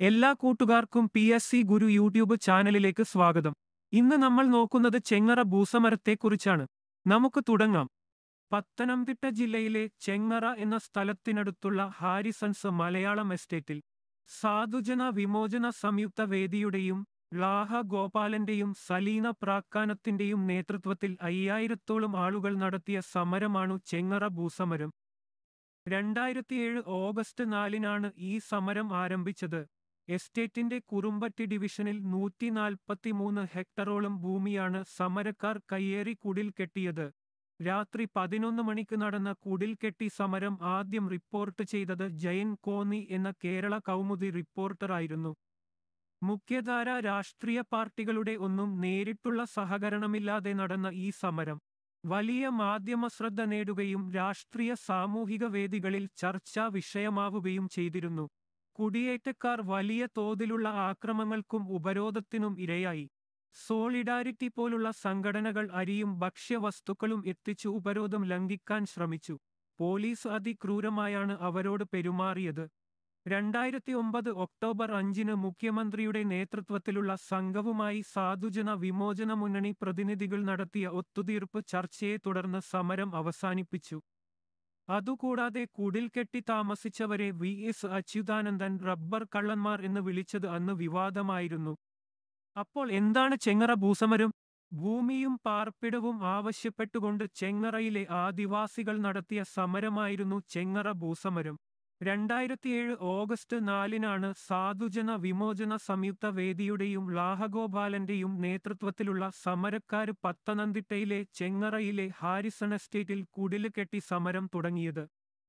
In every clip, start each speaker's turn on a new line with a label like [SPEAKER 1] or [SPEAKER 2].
[SPEAKER 1] എല്ലാ കൂട്ടുകാർക്കും PSC ഗുരു YouTube ചാനലിലേക്ക് സ്വാഗതം. ഇന്ന് നമ്മൾ നോക്കുന്നത് ചെങ്ങറ ഭൂസമരത്തെക്കുറിച്ചാണ്. നമുക്ക് തുടങ്ങാം. പത്തനംതിട്ട ജില്ലയിലെ ചെങ്ങറ എന്ന സ്ഥലത്തിനടുത്തുള്ള ഹാരിസൺസ് മലയാളം എസ്റ്റേറ്റിൽ സാധുജന വിമോചന സംയുക്ത വേദിയുടെയും ലാഹ ഗോപാലന്റെയും സലീന പ്രാക്കാനത്തിന്റെയും നേതൃത്വത്തിൽ 5000-ഓളം ആളുകൾ നടത്തിയ സമരമാണു ചെങ്ങറ ഭൂസമരം. 2007 ഓഗസ്റ്റ് 4-നാണ് ഈ സമരം ആരംഭിച്ചത്. എസ്റ്റേറ്റിന്റെ കുറുമ്പറ്റി ഡിവിഷനിൽ 143 ഹെക്ടറോളം ഭൂമിയാണ് സമരക്കാർ കയ്യേറി കുടിൽ കെട്ടിയത്. രാത്രി 11 മണിക്ക് നടന്ന കുടിൽകെട്ടി സമരം ആദ്യം റിപ്പോർട്ട് ചെയ്തത് ജയൻ കോന്നി എന്ന കേരള കൗമുദി റിപ്പോർട്ടറായിരുന്നു. മുഖ്യധാര രാഷ്ട്രീയ പാർട്ടികളുടെ ഒന്നും നേരിട്ടുള്ള സഹകരണമില്ലാതെ നടന്ന ഈ സമരം വലിയ മാധ്യമശ്രദ്ധ നേടുകയും രാഷ്ട്രീയ സാമൂഹിക വേദികളിൽ ചർച്ചാ വിഷയമാവുകയും ചെയ്തിരുന്നു. കുടിയേറ്റക്കാർ വലിയ തോതിലുള്ള ആക്രമങ്ങൾക്കും ഉപരോധത്തിനും ഇരയായി. സോളിഡാരിറ്റി പോലുള്ള സംഘടനകൾ അരിയും ഭക്ഷ്യവസ്തുക്കളും എത്തിച്ചു ഉപരോധം ലംഘിക്കാൻ ശ്രമിച്ചു. പോലീസ് അതിക്രൂരമായാണ് അവരോട് പെരുമാറിയത്. 2009 ഒക്ടോബർ 5-ന് മുഖ്യമന്ത്രിയുടെ നേതൃത്വത്തിലുള്ള സംഘവുമായി സാധുജന വിമോചന മുന്നണി പ്രതിനിധികൾ നടത്തിയ ഒത്തുതീർപ്പ് ചർച്ചയെ തുടർന്ന് സമരം അവസാനിപ്പിച്ചു. അതുകൂടാതെ കുടിൽകെട്ടി താമസിച്ചവരെ VS അച്യുതാനന്ദൻ റബ്ബർ കള്ളന്മാർ എന്ന് വിളിച്ചത് അന്ന് വിവാദമായിരുന്നു. അപ്പോൾ എന്താണ് ചെങ്ങറ ഭൂസമരം? ഭൂമിയും പാർപ്പിടവും ആവശ്യപ്പെട്ടുകൊണ്ട് ചെങ്ങറയിലെ ആദിവാസികൾ നടത്തിയ സമരമായിരുന്നു ചെങ്ങറ ഭൂസമരം. 2007 ഓഗസ്റ്റ് 4-നാണ് സാധുജന വിമോചന സംയുക്ത വേദിയുടെയും ലാഹഗോപാലന്റെയും നേതൃത്വത്തിലുള്ള സമരക്കാര് പത്തനംതിട്ടയിലെ ചെങ്ങറയിലെ ഹാരിസൺ എസ്റ്റേറ്റിൽ കുടില് കെട്ടി സമരം തുടങ്ങിയത്.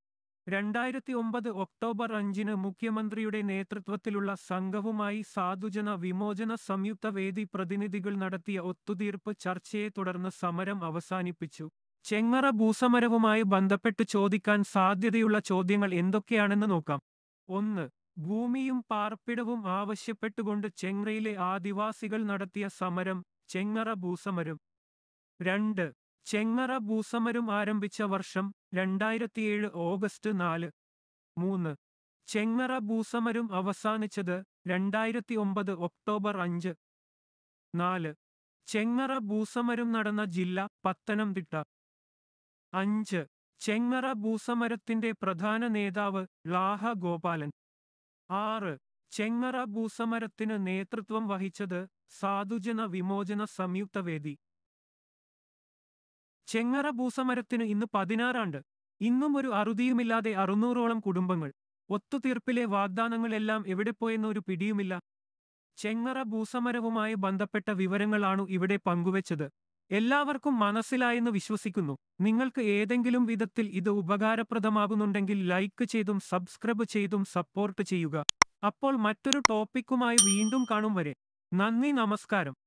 [SPEAKER 1] 2009 ഒക്ടോബർ 5-ന് മുഖ്യമന്ത്രിയുടെ നേതൃത്വത്തിലുള്ള സംഘവുമായി സാധുജന വിമോചന സംയുക്ത വേദി പ്രതിനിധികൾ നടത്തിയ ഒത്തുതീർപ്പ് ചർച്ചയെ തുടർന്ന് സമരം അവസാനിപ്പിച്ചു. ചെങ്ങറ ഭൂസമരവുമായി ബന്ധപ്പെട്ട് ചോദിക്കാൻ സാധ്യതയുള്ള ചോദ്യങ്ങൾ എന്തൊക്കെയാണെന്ന് നോക്കാം. 1. ഭൂമിയും പാർപ്പിടവും ആവശ്യപ്പെട്ടുകൊണ്ട് ചെങ്ങറയിലെ ആദിവാസികൾ നടത്തിയ സമരം ചെങ്ങറ ഭൂസമരം. 2. ചെങ്ങറ ഭൂസമരം ആരംഭിച്ച വർഷം 2007 ഓഗസ്റ്റ് 4. 3. ചെങ്ങറ ഭൂസമരം അവസാനിച്ചത് 2009 ഒക്ടോബർ 5. 4. ചെങ്ങറ ഭൂസമരം നടന്ന ജില്ല പത്തനംതിട്ട. 5. ചെങ്ങറ ഭൂസമരത്തിന്റെ പ്രധാന നേതാവ് ലാഹ ഗോപാലൻ. 6. ചെങ്ങറ ഭൂസമരത്തിന് നേതൃത്വം വഹിച്ചത് സാധുജന വിമോചന സംയുക്ത വേദി. ചെങ്ങറ ഭൂസമരത്തിന് ഇന്ന് 16 ആണ്ട്. ഇന്നും ഒരു അറുതിയുമില്ലാതെ 600-ഓളം കുടുംബങ്ങൾ. ഒത്തുതീർപ്പിലെ വാഗ്ദാനങ്ങളെല്ലാം എവിടെപ്പോയെന്ന് ഒരു പിടിയുമില്ല. ചെങ്ങറ ഭൂസമരവുമായി ബന്ധപ്പെട്ട വിവരങ്ങളാണു ഇവിടെ പങ്കുവച്ചത്. എല്ലാവർക്കും മനസ്സിലായെന്ന് വിശ്വസിക്കുന്നു. നിങ്ങൾക്ക് ഏതെങ്കിലും വിധത്തിൽ ഇത് ഉപകാരപ്രദമാകുന്നുണ്ടെങ്കിൽ ലൈക്ക് ചെയ്തും സബ്സ്ക്രൈബ് ചെയ്തും സപ്പോർട്ട് ചെയ്യുക. അപ്പോൾ മറ്റൊരു ടോപ്പിക്കുമായി വീണ്ടും കാണും വരെ നന്ദി, നമസ്കാരം.